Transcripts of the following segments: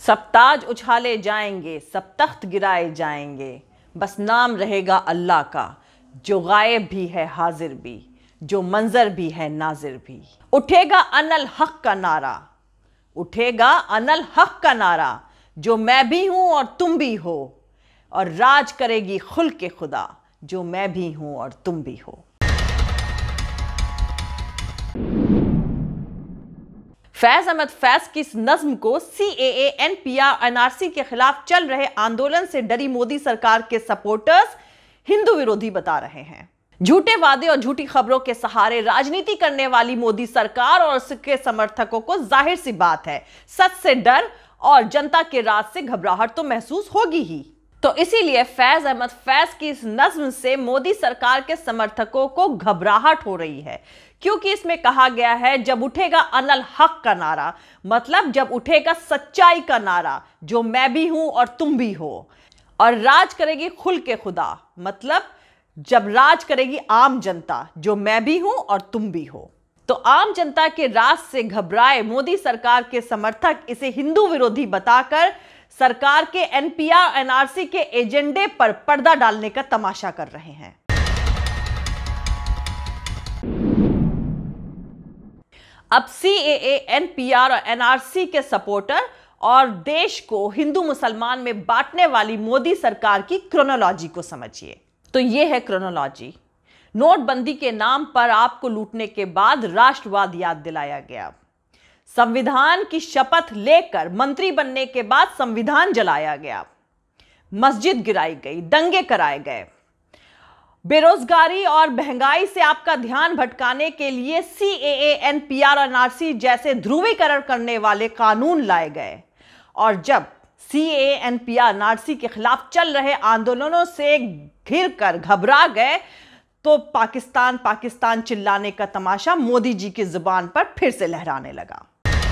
सब ताज उछाले जाएंगे, सब तख्त गिराए जाएंगे, बस नाम रहेगा अल्लाह का, जो गायब भी है हाजिर भी, जो मंजर भी है नाजिर भी। उठेगा अनल हक का नारा, उठेगा अनल हक का नारा, जो मैं भी हूं और तुम भी हो, और राज करेगी खुल के खुदा, जो मैं भी हूं और तुम भी हो। फैज अहमद फैज की इस नज्म को CAA NPR NRC के खिलाफ चल रहे आंदोलन से डरी मोदी सरकार के सपोर्टर्स हिंदू विरोधी बता रहे हैं। झूठे वादे और झूठी खबरों के सहारे राजनीति करने वाली मोदी सरकार और उसके समर्थकों को जाहिर सी बात है, सच से डर और जनता के राज से घबराहट तो महसूस होगी ही। तो इसीलिए फैज अहमद फैज की इस नज्म से मोदी सरकार के समर्थकों को घबराहट हो रही है, क्योंकि इसमें कहा गया है जब उठेगा अनल हक का नारा, मतलब जब उठेगा सच्चाई का नारा, जो मैं भी हूं और तुम भी हो, और राज करेगी खुल के खुदा, मतलब जब राज करेगी आम जनता, जो मैं भी हूं और तुम भी हो। तो आम जनता के राज से घबराए मोदी सरकार के समर्थक इसे हिंदू विरोधी बताकर सरकार के NPR NRC के एजेंडे पर पर्दा डालने का तमाशा कर रहे हैं। अब CAA NPR और NRC के सपोर्टर और देश को हिंदू मुसलमान में बांटने वाली मोदी सरकार की क्रोनोलॉजी को समझिए। तो यह है क्रोनोलॉजी। नोटबंदी के नाम पर आपको लूटने के बाद राष्ट्रवाद याद दिलाया गया, संविधान की शपथ लेकर मंत्री बनने के बाद संविधान जलाया गया, मस्जिद गिराई गई, दंगे कराए गए, बेरोजगारी और महंगाई से आपका ध्यान भटकाने के लिए CAA NPR NRC जैसे ध्रुवीकरण करने वाले कानून लाए गए। और जब CAA NPR NRC के खिलाफ चल रहे आंदोलनों से घिर कर घबरा गए, तो पाकिस्तान पाकिस्तान चिल्लाने का तमाशा मोदी जी की जुबान पर फिर से लहराने लगा।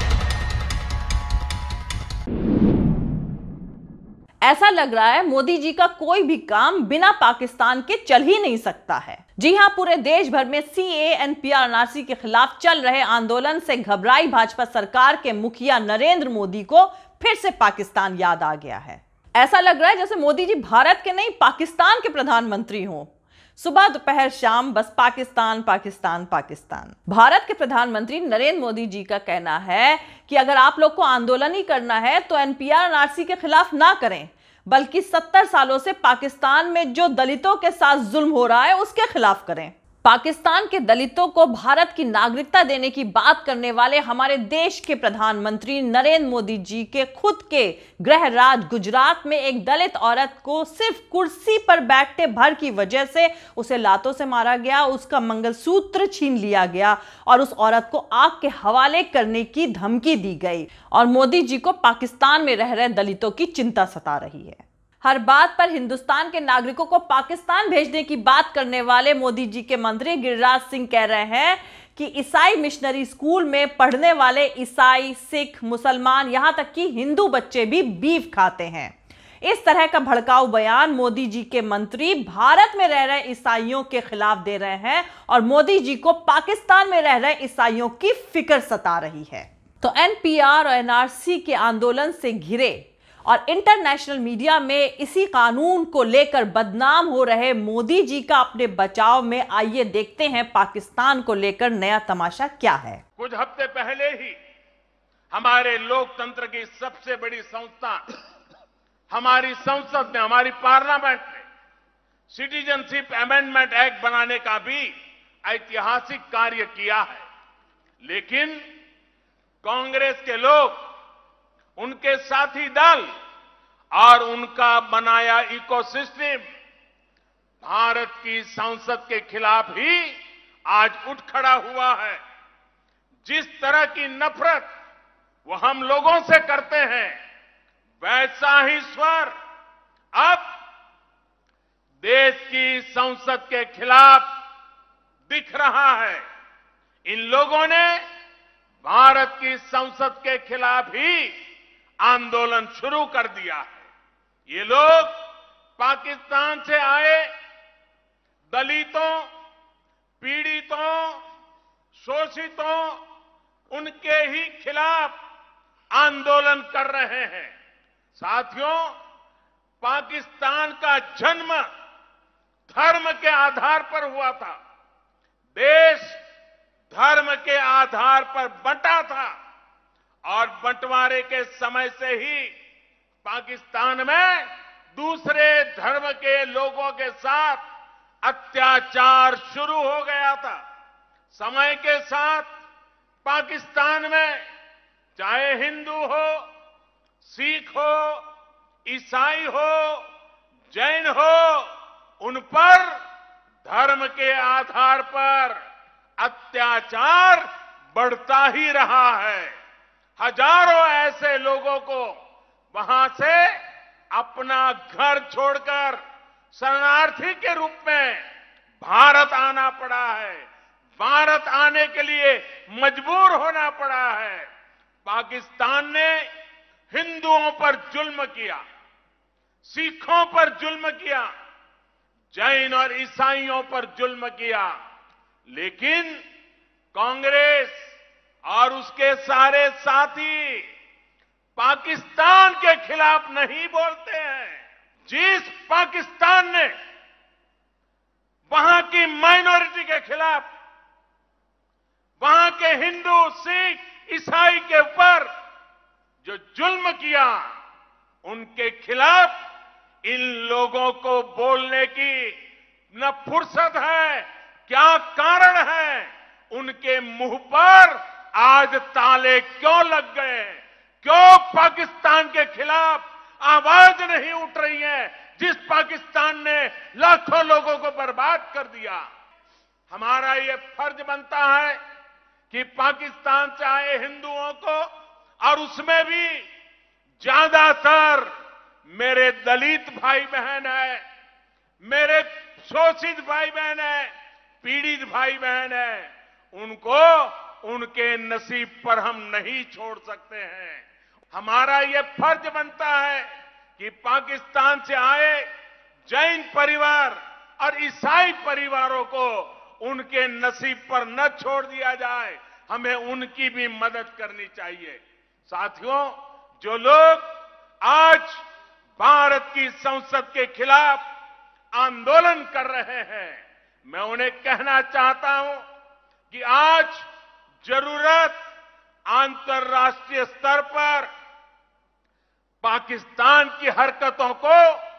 ऐसा लग रहा है मोदी जी का कोई भी काम बिना पाकिस्तान के चल ही नहीं सकता है। जी हां, पूरे देश भर में CAA NPR NRC के खिलाफ चल रहे आंदोलन से घबराई भाजपा सरकार के मुखिया नरेंद्र मोदी को फिर से पाकिस्तान याद आ गया है। ऐसा लग रहा है जैसे मोदी जी भारत के नहीं पाकिस्तान के प्रधानमंत्री हों। सुबह दोपहर शाम बस पाकिस्तान पाकिस्तान पाकिस्तान। भारत के प्रधानमंत्री नरेंद्र मोदी जी का कहना है कि अगर आप लोग को आंदोलन ही करना है तो NPR NRC के खिलाफ ना करें, बल्कि 70 सालों से पाकिस्तान में जो दलितों के साथ जुल्म हो रहा है उसके खिलाफ करें। पाकिस्तान के दलितों को भारत की नागरिकता देने की बात करने वाले हमारे देश के प्रधानमंत्री नरेंद्र मोदी जी के खुद के गृह राज्य गुजरात में एक दलित औरत को सिर्फ कुर्सी पर बैठते भर की वजह से उसे लातों से मारा गया, उसका मंगलसूत्र छीन लिया गया और उस औरत को आग के हवाले करने की धमकी दी गई। और मोदी जी को पाकिस्तान में रह रहे दलितों की चिंता सता रही है। हर बात पर हिंदुस्तान के नागरिकों को पाकिस्तान भेजने की बात करने वाले मोदी जी के मंत्री गिरिराज सिंह कह रहे हैं कि ईसाई मिशनरी स्कूल में पढ़ने वाले ईसाई, सिख, मुसलमान, यहां तक कि हिंदू बच्चे भी बीफ खाते हैं। इस तरह का भड़काऊ बयान मोदी जी के मंत्री भारत में रह रहे ईसाइयों के खिलाफ दे रहे हैं और मोदी जी को पाकिस्तान में रह रहे ईसाइयों की फिक्र सता रही है। तो NPR और NRC के आंदोलन से घिरे और इंटरनेशनल मीडिया में इसी कानून को लेकर बदनाम हो रहे मोदी जी का अपने बचाव में आइए देखते हैं पाकिस्तान को लेकर नया तमाशा क्या है। कुछ हफ्ते पहले ही हमारे लोकतंत्र की सबसे बड़ी संस्था हमारी संसद ने, हमारी पार्लियामेंट ने सिटीजनशिप अमेंडमेंट एक्ट बनाने का भी ऐतिहासिक कार्य किया है। लेकिन कांग्रेस के लोग, उनके साथी दल और उनका बनाया इकोसिस्टम भारत की संसद के खिलाफ ही आज उठ खड़ा हुआ है। जिस तरह की नफरत वो हम लोगों से करते हैं, वैसा ही स्वर अब देश की संसद के खिलाफ दिख रहा है। इन लोगों ने भारत की संसद के खिलाफ ही आंदोलन शुरू कर दिया है। ये लोग पाकिस्तान से आए दलितों, पीड़ितों, शोषितों, उनके ही खिलाफ आंदोलन कर रहे हैं। साथियों, पाकिस्तान का जन्म धर्म के आधार पर हुआ था। देश धर्म के आधार पर बंटा था और बंटवारे के समय से ही पाकिस्तान में दूसरे धर्म के लोगों के साथ अत्याचार शुरू हो गया था। समय के साथ पाकिस्तान में चाहे हिंदू हो, सिख हो, ईसाई हो, जैन हो, उन पर धर्म के आधार पर अत्याचार बढ़ता ही रहा है। हजारों ऐसे लोगों को वहां से अपना घर छोड़कर शरणार्थी के रूप में भारत आना पड़ा है। भारत आने के लिए मजबूर होना पड़ा है। पाकिस्तान ने हिंदुओं पर जुल्म किया, सिखों पर जुल्म किया, जैन और ईसाइयों पर जुल्म किया, लेकिन कांग्रेस और उसके सारे साथी पाकिस्तान के खिलाफ नहीं बोलते हैं। जिस पाकिस्तान ने वहां की माइनॉरिटी के खिलाफ, वहां के हिंदू, सिख, ईसाई के ऊपर जो जुल्म किया, उनके खिलाफ इन लोगों को बोलने की न फुर्सत है, क्या कारण है, उनके मुंह पर आज ताले क्यों लग गए? क्यों पाकिस्तान के खिलाफ आवाज नहीं उठ रही है, जिस पाकिस्तान ने लाखों लोगों को बर्बाद कर दिया? हमारा ये फर्ज बनता है कि पाकिस्तान से आए हिंदुओं को, और उसमें भी ज्यादातर मेरे दलित भाई बहन है, मेरे शोषित भाई बहन है, पीड़ित भाई बहन है, उनको उनके नसीब पर हम नहीं छोड़ सकते हैं। हमारा ये फर्ज बनता है कि पाकिस्तान से आए जैन परिवार और ईसाई परिवारों को उनके नसीब पर न छोड़ दिया जाए, हमें उनकी भी मदद करनी चाहिए। साथियों, जो लोग आज भारत की संसद के खिलाफ आंदोलन कर रहे हैं, मैं उन्हें कहना चाहता हूं कि आज जरूरत अंतर्राष्ट्रीय स्तर पर पाकिस्तान की हरकतों को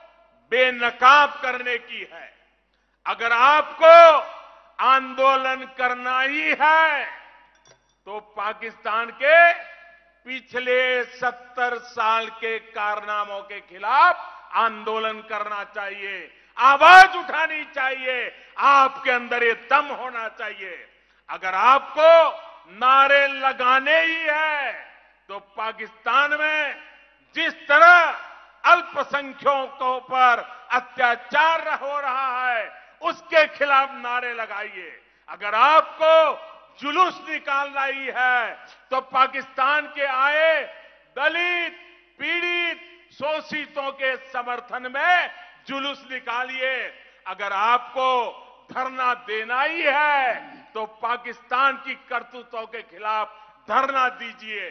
बेनकाब करने की है। अगर आपको आंदोलन करना ही है तो पाकिस्तान के पिछले 70 साल के कारनामों के खिलाफ आंदोलन करना चाहिए, आवाज उठानी चाहिए, आपके अंदर ये दम होना चाहिए। अगर आपको नारे लगाने ही है तो पाकिस्तान में जिस तरह अल्पसंख्यकों पर अत्याचार हो रहा है, उसके खिलाफ नारे लगाइए। अगर आपको जुलूस निकालना ही है तो पाकिस्तान के आए दलित, पीड़ित, शोषितों के समर्थन में जुलूस निकालिए। अगर आपको धरना देना ही है तो पाकिस्तान की करतूतों के खिलाफ धरना दीजिए।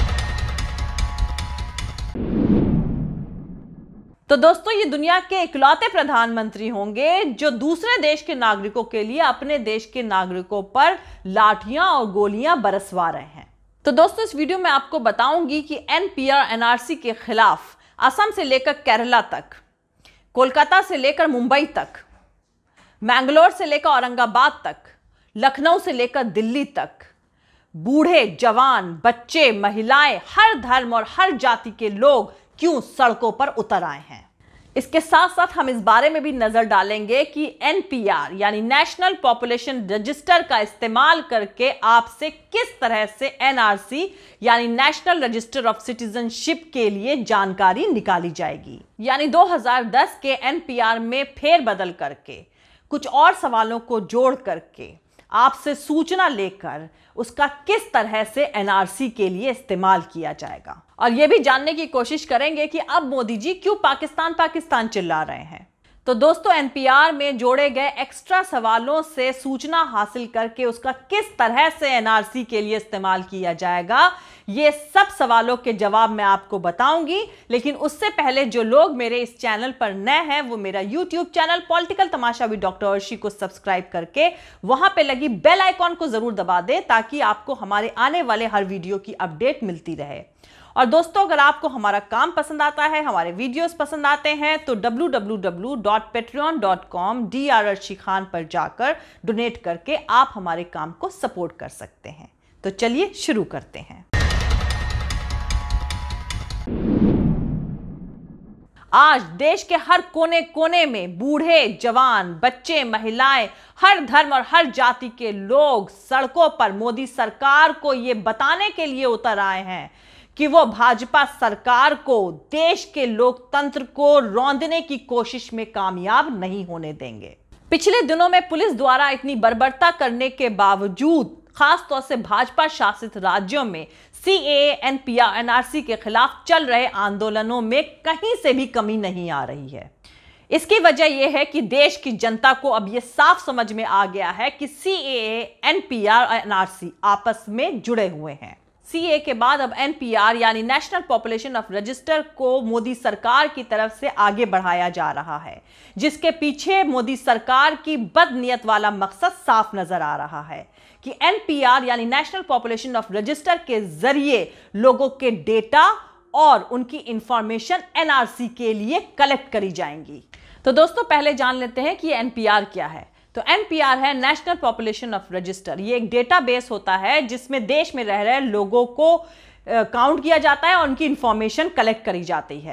तो दोस्तों, ये दुनिया के इकलौते प्रधानमंत्री होंगे जो दूसरे देश के नागरिकों के लिए अपने देश के नागरिकों पर लाठियां और गोलियां बरसवा रहे हैं। तो दोस्तों, इस वीडियो में आपको बताऊंगी कि NPR NRC के खिलाफ असम से लेकर केरला तक, कोलकाता से लेकर मुंबई तक, मैंगलोर से लेकर औरंगाबाद तक, लखनऊ से लेकर दिल्ली तक, बूढ़े, जवान, बच्चे, महिलाएं, हर धर्म और हर जाति के लोग क्यों सड़कों पर उतर आए हैं। इसके साथ साथ हम इस बारे में भी नजर डालेंगे कि NPR यानी नेशनल पॉपुलेशन रजिस्टर का इस्तेमाल करके आपसे किस तरह से NRC यानी नेशनल रजिस्टर ऑफ सिटीजनशिप के लिए जानकारी निकाली जाएगी। यानी 2010 के NPR में फेरबदल करके, कुछ और सवालों को जोड़ करके, आपसे सूचना लेकर उसका किस तरह से NRC के लिए इस्तेमाल किया जाएगा। और यह भी जानने की कोशिश करेंगे कि अब मोदी जी क्यों पाकिस्तान पाकिस्तान चिल्ला रहे हैं। तो दोस्तों, एनपीआर में जोड़े गए एक्स्ट्रा सवालों से सूचना हासिल करके उसका किस तरह से एनआरसी के लिए इस्तेमाल किया जाएगा, ये सब सवालों के जवाब मैं आपको बताऊंगी। लेकिन उससे पहले जो लोग मेरे इस चैनल पर नए हैं वो मेरा YouTube channel political Tamasha with doctor Arshi को सब्सक्राइब करके वहां पे लगी बेल आइकॉन को जरूर दबा दें, ताकि आपको हमारे आने वाले हर वीडियो की अपडेट मिलती रहे। और दोस्तों, अगर आपको हमारा काम पसंद आता है, हमारे वीडियोस पसंद आते हैं, तो www.patreon.com Dr.Arshi खान पर जाकर डोनेट करके आप हमारे काम को सपोर्ट कर सकते हैं। तो चलिए शुरू करते हैं। आज देश के हर कोने कोने में बूढ़े, जवान, बच्चे, महिलाएं, हर धर्म और हर जाति के लोग सड़कों पर मोदी सरकार को यह बताने के लिए उतर आए हैं कि वो भाजपा सरकार को देश के लोकतंत्र को रौंदने की कोशिश में कामयाब नहीं होने देंगे। पिछले दिनों में पुलिस द्वारा इतनी बर्बरता करने के बावजूद खासतौर से भाजपा शासित राज्यों में सीएए, एनपीआर, एनआरसी के खिलाफ चल रहे आंदोलनों में कहीं से भी कमी नहीं आ रही है। इसकी वजह यह है कि देश की जनता को अब यह साफ समझ में आ गया है कि सीएए, एनपीआर और एनआरसी आपस में जुड़े हुए हैं। सीए के बाद अब एनपीआर यानी नेशनल पॉपुलेशन ऑफ रजिस्टर को मोदी सरकार की तरफ से आगे बढ़ाया जा रहा है, जिसके पीछे मोदी सरकार की बदनीयत वाला मकसद साफ नजर आ रहा है कि एनपीआर यानी नेशनल पॉपुलेशन ऑफ रजिस्टर के जरिए लोगों के डेटा और उनकी इंफॉर्मेशन एनआरसी के लिए कलेक्ट करी जाएंगी। तो दोस्तों, पहले जान लेते हैं कि एनपीआर क्या है। तो एनपीआर है नेशनल पॉपुलेशन ऑफ रजिस्टर। ये एक डेटाबेस होता है जिसमें देश में रह रहे लोगों को काउंट किया जाता है और उनकी इंफॉर्मेशन कलेक्ट करी जाती है।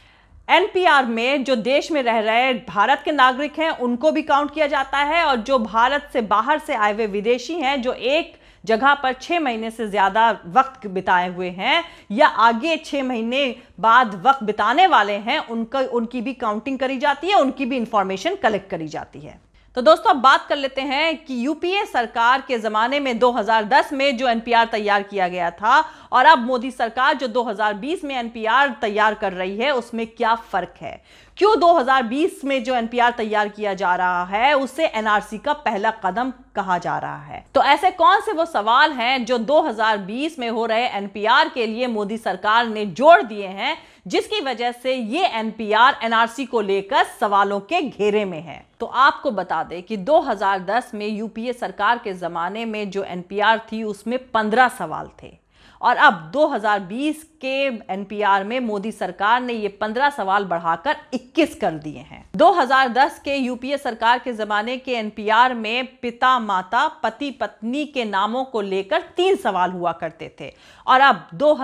एनपीआर में जो देश में रह रहे भारत के नागरिक हैं उनको भी काउंट किया जाता है, और जो भारत से बाहर से आए हुए विदेशी हैं जो एक जगह पर 6 महीने से ज्यादा वक्त बिताए हुए हैं या आगे 6 महीने बाद वक्त बिताने वाले हैं, उनकी भी काउंटिंग करी जाती है, उनकी भी इंफॉर्मेशन कलेक्ट करी जाती है। तो दोस्तों, अब बात कर लेते हैं कि यूपीए सरकार के जमाने में 2010 में जो एनपीआर तैयार किया गया था और अब मोदी सरकार जो 2020 में एनपीआर तैयार कर रही है उसमें क्या फर्क है। क्यों 2020 में जो एनपीआर तैयार किया जा रहा है उसे एनआरसी का पहला कदम कहा जा रहा है। तो ऐसे कौन से वो सवाल हैं जो 2020 में हो रहे एनपीआर के लिए मोदी सरकार ने जोड़ दिए हैं, जिसकी वजह से ये एनपीआर एनआरसी को लेकर सवालों के घेरे में है। तो आपको बता दें कि 2010 में यूपीए सरकार के जमाने में जो एनपीआर थी उसमें 15 सवाल थे, और अब 2020 के एनपीआर में मोदी सरकार ने ये 15 सवाल बढ़ाकर 21 कर दिए हैं। 2010 के यूपीए सरकार के जमाने के एनपीआर में पिता, माता, पति, पत्नी के नामों को लेकर 3 सवाल हुआ करते थे, और अब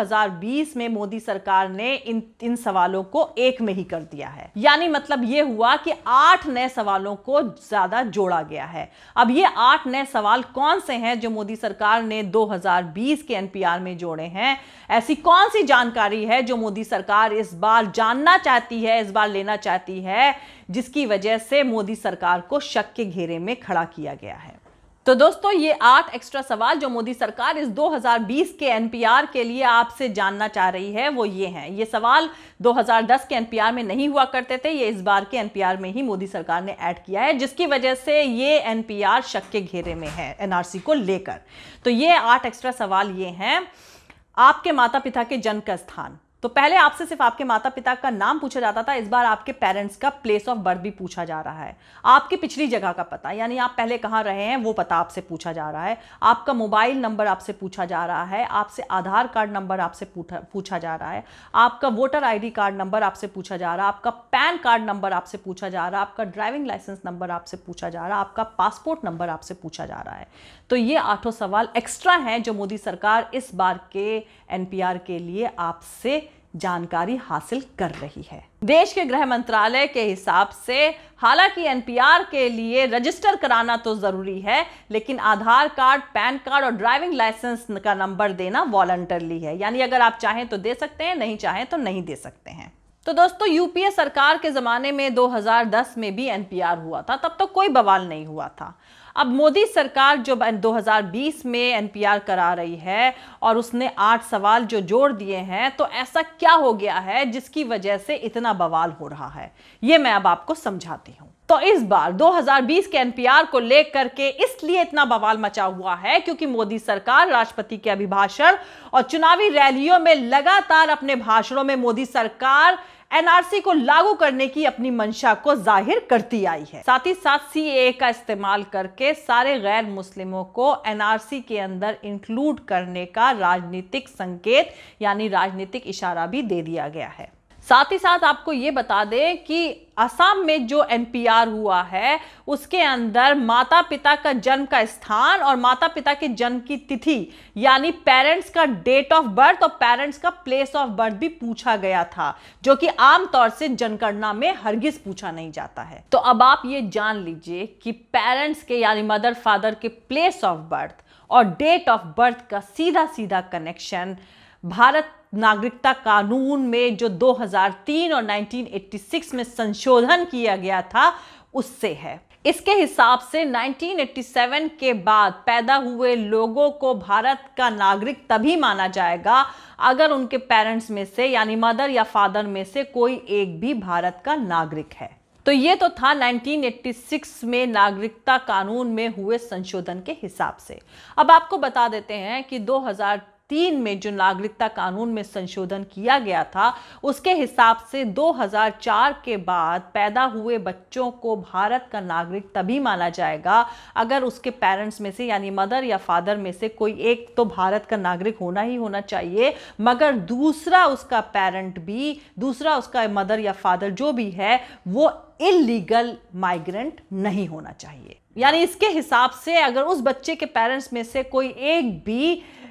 2020 में मोदी सरकार ने इन सवालों को 1 में ही कर दिया है। यानी मतलब ये हुआ कि 8 नए सवालों को ज्यादा जोड़ा गया है। अब ये 8 नए सवाल कौन से हैं जो मोदी सरकार ने 2020 के एनपीआर में जोड़े हैं? ऐसी कौन सी जानकारी है जो मोदी सरकार इस बार जानना चाहती है, इस बार लेना चाहती है, जिसकी वजह से मोदी सरकार को शक के घेरे में खड़ा किया गया है? तो दोस्तों, ये 8 एक्स्ट्रा सवाल जो मोदी सरकार इस 2020 के एनपीआर के लिए आपसे जानना चाह रही है वो ये हैं। ये सवाल 2010 के एनपीआर में नहीं हुआ करते थे, ये इस बार के एनपीआर में ही मोदी सरकार ने ऐड किया है, जिसकी वजह से ये एनपीआर शक के घेरे में है एनआरसी को लेकर। तो ये 8 एक्स्ट्रा सवाल ये हैं। आपके माता पिता के जन्म का स्थान। तो पहले आपसे सिर्फ आपके माता पिता का नाम पूछा जाता था, इस बार आपके पेरेंट्स का प्लेस ऑफ बर्थ भी पूछा जा रहा है। आपकी पिछली जगह का पता, यानी आप पहले कहाँ रहे हैं वो पता आपसे पूछा जा रहा है। आपका मोबाइल नंबर आपसे पूछा जा रहा है, आपसे आधार कार्ड नंबर आपसे पूछा जा रहा है, आपका वोटर आईडी कार्ड नंबर आपसे पूछा जा रहा है, आपका पैन कार्ड नंबर आपसे पूछा जा रहा है, आपका ड्राइविंग लाइसेंस नंबर आपसे पूछा जा रहा है, आपका पासपोर्ट नंबर आपसे पूछा जा रहा है। तो ये 8 सवाल एक्स्ट्रा हैं जो मोदी सरकार इस बार के एनपीआर के लिए आपसे जानकारी हासिल कर रही है। देश के गृह मंत्रालय के हिसाब से हालांकि एनपीआर के लिए रजिस्टर कराना तो जरूरी है, लेकिन आधार कार्ड, पैन कार्ड और ड्राइविंग लाइसेंस का नंबर देना वॉलंटरली है, यानी अगर आप चाहें तो दे सकते हैं, नहीं चाहें तो नहीं दे सकते हैं। तो दोस्तों, यूपीए सरकार के जमाने में 2010 में भी एनपीआर हुआ था, तब तो कोई बवाल नहीं हुआ था। अब मोदी सरकार जो 2020 में एनपीआर करा रही है और उसने 8 सवाल जो जोड़ दिए हैं, तो ऐसा क्या हो गया है जिसकी वजह से इतना बवाल हो रहा है, ये मैं अब आपको समझाती हूं। तो इस बार 2020 के एनपीआर को लेकर के इसलिए इतना बवाल मचा हुआ है क्योंकि मोदी सरकार राष्ट्रपति के अभिभाषण और चुनावी रैलियों में लगातार अपने भाषणों में मोदी सरकार एनआरसी को लागू करने की अपनी मंशा को जाहिर करती आई है। साथ ही साथ सीएए का इस्तेमाल करके सारे गैर मुस्लिमों को एनआरसी के अंदर इंक्लूड करने का राजनीतिक संकेत यानी राजनीतिक इशारा भी दे दिया गया है। साथ ही साथ आपको ये बता दें कि असम में जो एनपीआर हुआ है उसके अंदर माता पिता का जन्म का स्थान और माता पिता के जन्म की तिथि यानी पेरेंट्स का डेट ऑफ बर्थ और पेरेंट्स का प्लेस ऑफ बर्थ भी पूछा गया था, जो कि आमतौर से जनगणना में हरगिज पूछा नहीं जाता है। तो अब आप ये जान लीजिए कि पेरेंट्स के यानी मदर फादर के प्लेस ऑफ बर्थ और डेट ऑफ बर्थ का सीधा सीधा कनेक्शन भारत नागरिकता कानून में जो 2003 और 1986 में संशोधन किया गया था उससे है। इसके हिसाब से 1987 के बाद पैदा हुए लोगों को भारत का नागरिक तभी माना जाएगा अगर उनके पेरेंट्स में से यानी मदर या फादर में से कोई एक भी भारत का नागरिक है। तो ये तो था 1986 में नागरिकता कानून में हुए संशोधन के हिसाब से। अब आपको बता देते हैं कि 2003 में जो नागरिकता कानून में संशोधन किया गया था उसके हिसाब से 2004 के बाद पैदा हुए बच्चों को भारत का नागरिक तभी माना जाएगा अगर उसके पेरेंट्स में से यानी मदर या फादर में से कोई एक तो भारत का नागरिक होना ही होना चाहिए, मगर दूसरा उसका पेरेंट भी, दूसरा उसका मदर या फादर जो भी है वो इलीगल माइग्रेंट नहीं होना चाहिए। यानी इसके हिसाब से अगर उस बच्चे के पेरेंट्स में से कोई एक भी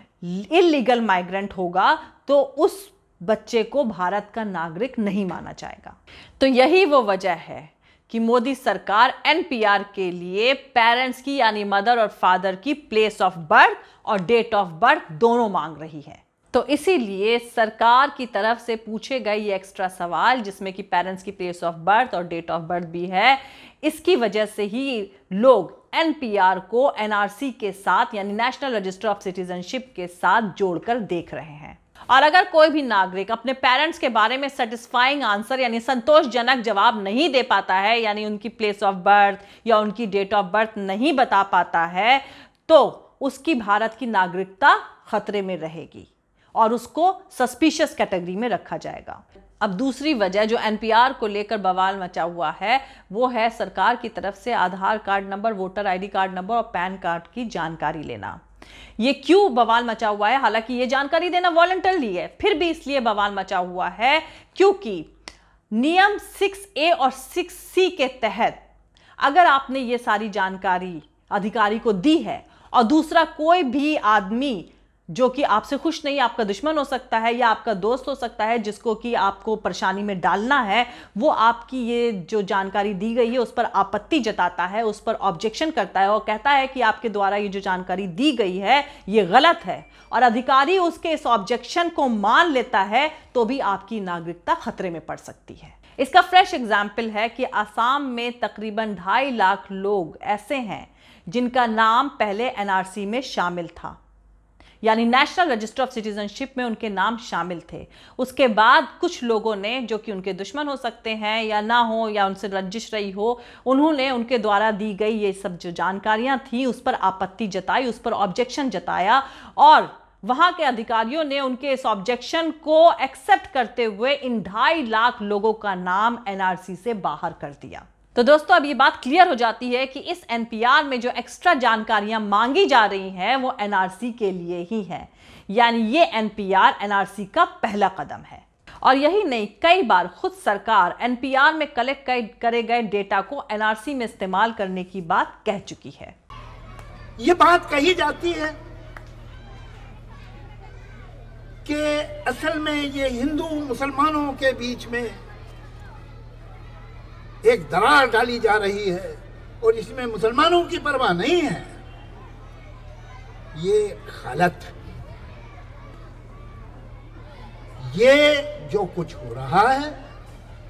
इलीगल माइग्रेंट होगा तो उस बच्चे को भारत का नागरिक नहीं माना जाएगा। तो यही वो वजह है कि मोदी सरकार एनपीआर के लिए पेरेंट्स की यानी मदर और फादर की प्लेस ऑफ बर्थ और डेट ऑफ बर्थ दोनों मांग रही है। तो इसीलिए सरकार की तरफ से पूछे गए ये एक्स्ट्रा सवाल जिसमें कि पेरेंट्स की प्लेस ऑफ बर्थ और डेट ऑफ बर्थ भी है, इसकी वजह से ही लोग एनपीआर को एनआरसी के साथ यानी नेशनल रजिस्टर ऑफ सिटीजनशिप के साथ जोड़कर देख रहे हैं। और अगर कोई भी नागरिक अपने पेरेंट्स के बारे में सेटिस्फाइंग आंसर यानी संतोषजनक जवाब नहीं दे पाता है, यानी उनकी प्लेस ऑफ बर्थ या उनकी डेट ऑफ बर्थ नहीं बता पाता है, तो उसकी भारत की नागरिकता खतरे में रहेगी और उसको सस्पिशियस कैटेगरी में रखा जाएगा। अब दूसरी वजह जो एनपीआर को लेकर बवाल मचा हुआ है वो है सरकार की तरफ से Aadhaar card number, voter ID card number और पैन कार्ड की जानकारी लेना। ये क्यों बवाल मचा हुआ है? हालांकि ये जानकारी देना वॉलंटरी है, फिर भी इसलिए बवाल मचा हुआ है क्योंकि नियम 6A और 6C के तहत अगर आपने ये सारी जानकारी अधिकारी को दी है और दूसरा कोई भी आदमी जो कि आपसे खुश नहीं, आपका दुश्मन हो सकता है या आपका दोस्त हो सकता है जिसको कि आपको परेशानी में डालना है, वो आपकी ये जो जानकारी दी गई है उस पर आपत्ति जताता है, उस पर ऑब्जेक्शन करता है और कहता है कि आपके द्वारा ये जो जानकारी दी गई है ये गलत है, और अधिकारी उसके इस ऑब्जेक्शन को मान लेता है, तो भी आपकी नागरिकता खतरे में पड़ सकती है। इसका फ्रेश एग्जाम्पल है कि असम में तकरीबन 2.5 लाख लोग ऐसे हैं जिनका नाम पहले एनआरसी में शामिल था, यानी नेशनल रजिस्टर ऑफ सिटीजनशिप में उनके नाम शामिल थे। उसके बाद कुछ लोगों ने, जो कि उनके दुश्मन हो सकते हैं या ना हो या उनसे रंजिश रही हो, उन्होंने उनके द्वारा दी गई ये सब जो जानकारियां थी उस पर आपत्ति जताई, उस पर ऑब्जेक्शन जताया और वहां के अधिकारियों ने उनके इस ऑब्जेक्शन को एक्सेप्ट करते हुए इन 2.5 लाख लोगों का नाम एनआरसी से बाहर कर दिया। तो दोस्तों अब ये बात क्लियर हो जाती है कि इस एनपीआर में जो एक्स्ट्रा जानकारियां मांगी जा रही हैं वो एनआरसी के लिए ही है, यानी ये एनपीआर एनआरसी का पहला कदम है। और यही नहीं, कई बार खुद सरकार एनपीआर में कलेक्ट करे गए डेटा को एनआरसी में इस्तेमाल करने की बात कह चुकी है। ये बात कही जाती है कि असल में ये हिंदू मुसलमानों के बीच में एक दरार डाली जा रही है और इसमें मुसलमानों की परवाह नहीं है। ये गलत है। ये जो कुछ हो रहा है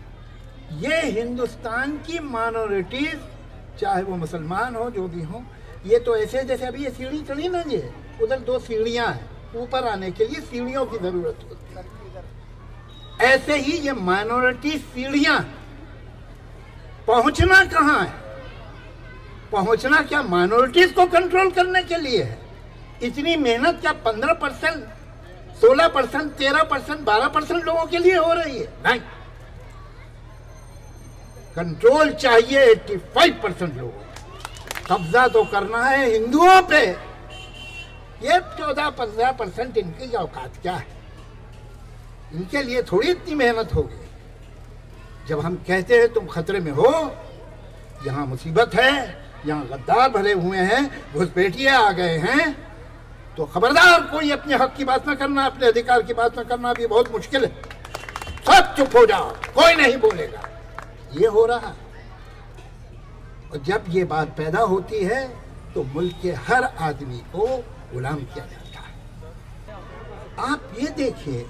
ये हिंदुस्तान की माइनॉरिटीज, चाहे वो मुसलमान हो जो भी हो, ये तो ऐसे जैसे अभी ये सीढ़ी चढ़ी ना, ये उधर 2 सीढ़ियां हैं, ऊपर आने के लिए सीढ़ियों की जरूरत होती है। ऐसे ही ये माइनॉरिटी सीढ़ियां, पहुंचना कहां है? पहुंचना क्या माइनॉरिटीज को कंट्रोल करने के लिए है? इतनी मेहनत क्या 15%, 16%, 13%, 12% लोगों के लिए हो रही है? नहीं, कंट्रोल चाहिए 85% लोगों। कब्जा तो करना है हिंदुओं पे। ये 14-15% इनकी औकात क्या है? इनके लिए थोड़ी इतनी मेहनत होगी। जब हम कहते हैं तुम खतरे में हो, यहाँ मुसीबत है, यहाँ गद्दार भरे हुए हैं, घुसपैठिए आ गए हैं, तो खबरदार कोई अपने हक की बात ना करना, अपने अधिकार की बात ना करना। भी बहुत मुश्किल है। सब चुप हो जाओ, कोई नहीं बोलेगा। ये हो रहा है। और जब ये बात पैदा होती है तो मुल्क के हर आदमी को गुलाम किया जाता है। आप ये देखिए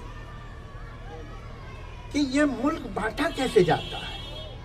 कि ये मुल्क बांटा कैसे जाता है।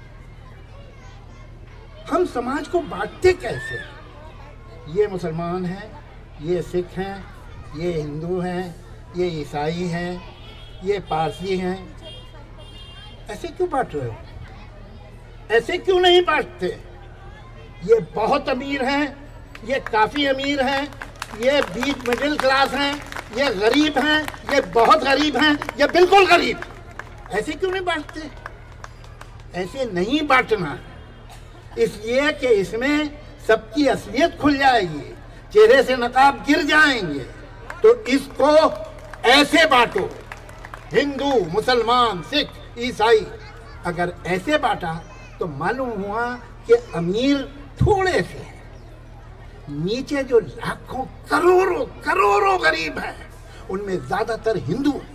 हम समाज को बांटते कैसे? ये मुसलमान हैं, ये सिख हैं, ये हिंदू हैं, ये ईसाई हैं, ये पारसी हैं। ऐसे क्यों बांट रहे हो? ऐसे क्यों नहीं बांटते? ये बहुत अमीर हैं, ये काफी अमीर हैं, ये बीच मिडिल क्लास हैं, ये गरीब हैं, ये बहुत गरीब हैं, ये बिल्कुल गरीब। ऐसे क्यों नहीं बांटते? ऐसे नहीं बांटना, इसलिए कि इसमें सबकी असलियत खुल जाएगी, चेहरे से नकाब गिर जाएंगे। तो इसको ऐसे बांटो, हिंदू, मुसलमान, सिख, ईसाई। अगर ऐसे बांटा तो मालूम हुआ कि अमीर थोड़े से हैं, नीचे जो लाखों करोड़ों करोड़ों गरीब हैं उनमें ज्यादातर हिंदू हैं।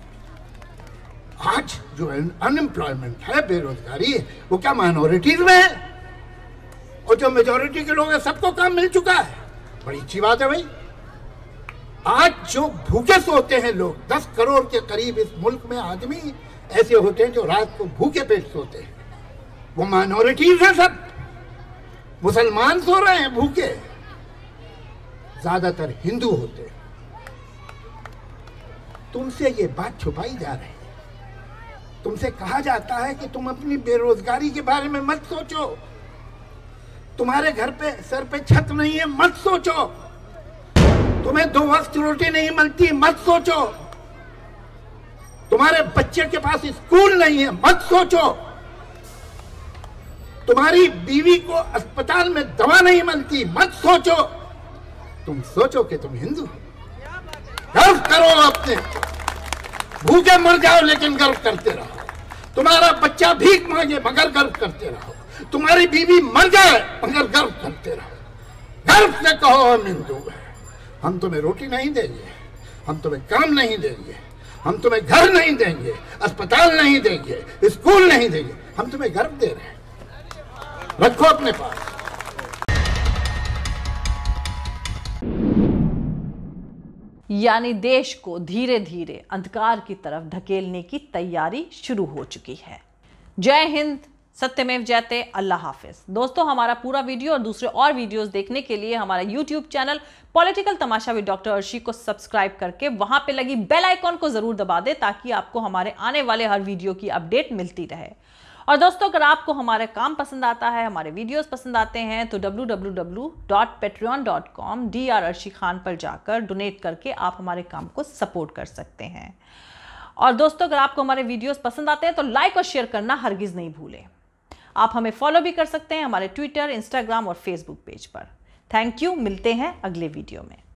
आज जो अनएम्प्लॉयमेंट है, बेरोजगारी है, वो क्या माइनॉरिटीज में है? और जो मेजॉरिटी के लोग हैं सबको काम मिल चुका है। बड़ी अच्छी बात है भाई। आज जो भूखे सोते हैं लोग, 10 करोड़ के करीब इस मुल्क में आदमी ऐसे होते हैं जो रात को भूखे पेट सोते हैं, वो माइनॉरिटीज हैं। सब मुसलमान सो रहे हैं भूखे, ज्यादातर हिंदू होते हैं। तुमसे ये बात छुपाई जा रही है। तुमसे कहा जाता है कि तुम अपनी बेरोजगारी के बारे में मत सोचो, तुम्हारे घर पे सर पे छत नहीं है मत सोचो, तुम्हें 2 वक्त रोटी नहीं मिलती मत सोचो, तुम्हारे बच्चे के पास स्कूल नहीं है मत सोचो, तुम्हारी बीवी को अस्पताल में दवा नहीं मिलती मत सोचो। तुम सोचो कि तुम हिंदू हो, गर्व करो अपने, भूखे मर जाओ लेकिन गर्व करते रहो। तुम्हारा बच्चा भीख मांगे मगर गर्व करते रहो, तुम्हारी बीवी मर जाए मगर गर्व करते रहो। गर्व से कहो हम हिंदू हैं। हम तुम्हें रोटी नहीं देंगे, हम तुम्हें काम नहीं देंगे, हम तुम्हें घर नहीं देंगे, अस्पताल नहीं देंगे, स्कूल नहीं देंगे, हम तुम्हें गर्व दे रहे हैं, रखो अपने पास। यानी देश को धीरे धीरे अंधकार की तरफ धकेलने की तैयारी शुरू हो चुकी है। जय हिंद, सत्यमेव जयते, अल्लाह हाफिज। दोस्तों, हमारा पूरा वीडियो और दूसरे और वीडियोस देखने के लिए हमारा YouTube channel political Tamasha with doctor Arshi को सब्सक्राइब करके वहां पे लगी बेल आइकॉन को जरूर दबा दें ताकि आपको हमारे आने वाले हर वीडियो की अपडेट मिलती रहे। और दोस्तों, अगर आपको हमारे काम पसंद आता है, हमारे वीडियोस पसंद आते हैं तो www.patreon.com Dr.Arshi खान पर जाकर डोनेट करके आप हमारे काम को सपोर्ट कर सकते हैं। और दोस्तों, अगर आपको हमारे वीडियोस पसंद आते हैं तो लाइक और शेयर करना हरगिज नहीं भूलें। आप हमें फॉलो भी कर सकते हैं हमारे ट्विटर, इंस्टाग्राम और फेसबुक पेज पर। थैंक यू, मिलते हैं अगले वीडियो में।